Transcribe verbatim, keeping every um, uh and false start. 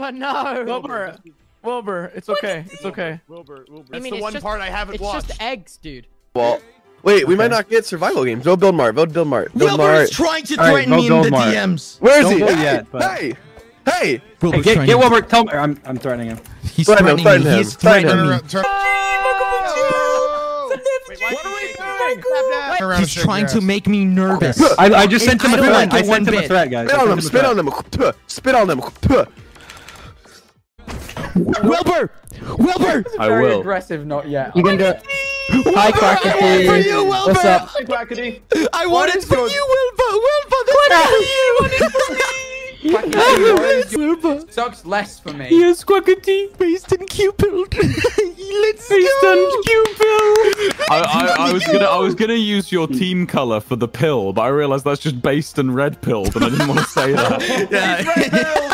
Wilbur, no. Wilbur, Wilbur, it's okay. It's okay. Wilbur, Wilbur. I That's mean, the one just, part I haven't it's watched. It's just eggs, dude. Well, wait, we Okay. might not get survival games. Go build Mart. Build build Mart. Build Wilbur Mart. is trying to All right, threaten go me in build the Mart. D Ms. Where is Don't he? vote Hey, yet, but- hey, hey! Hey, get get Wilbur. Tell me. I'm I'm threatening him. He's Threaten him, threatening threaten me. him, He's threaten threatening him. me. Turn, turn, Wait, why What are we you doing? Turn around and He's shake trying your to ass. make me nervous. I I just sent him I a don't threat. like it I one sent him a bit. threat, guys. Spit on him. Spit on him. Spit on him. Wilbur! Wilbur! I Very will. aggressive, not yet. You can do it. Wilbur, Hi, I want it for you, Quackity. Wilbur! What's up? Hey, quackity. I want it is for your- you, Wilbur! Wilbur, this is for you! Quackity, what is your- Wilbur! Sucks less for me. Yes, Quackity. Based in Cupid. Let's Based go! on Cupid. I, I, I was gonna I was gonna use your team color for the pill, but I realized that's just based and red pilled, and I didn't want to say that. Yeah.